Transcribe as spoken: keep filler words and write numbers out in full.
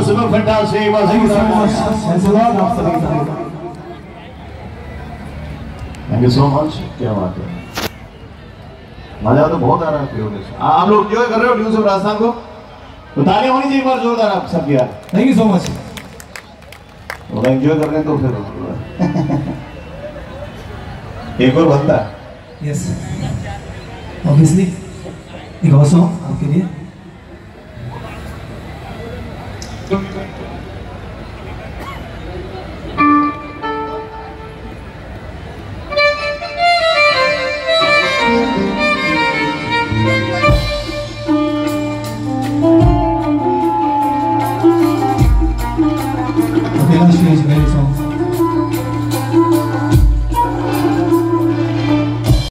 Absolute fantastic. Thank you so much. Thanks a lot आप सभी का. Thank you so much. क्या बात है. मजा तो बहुत आ रहा है प्योर से. आप लोग एंजॉय कर रहे हो ट्यून से राजस्थान को? तो तालियां होनी चाहिए एक बार जोरदार आप सब यार. Thank you so much. तो एंजॉय कर रहे हैं तो फिर एक और बनता है. Yes. Obviously. एक और सॉन्ग आपके लिए.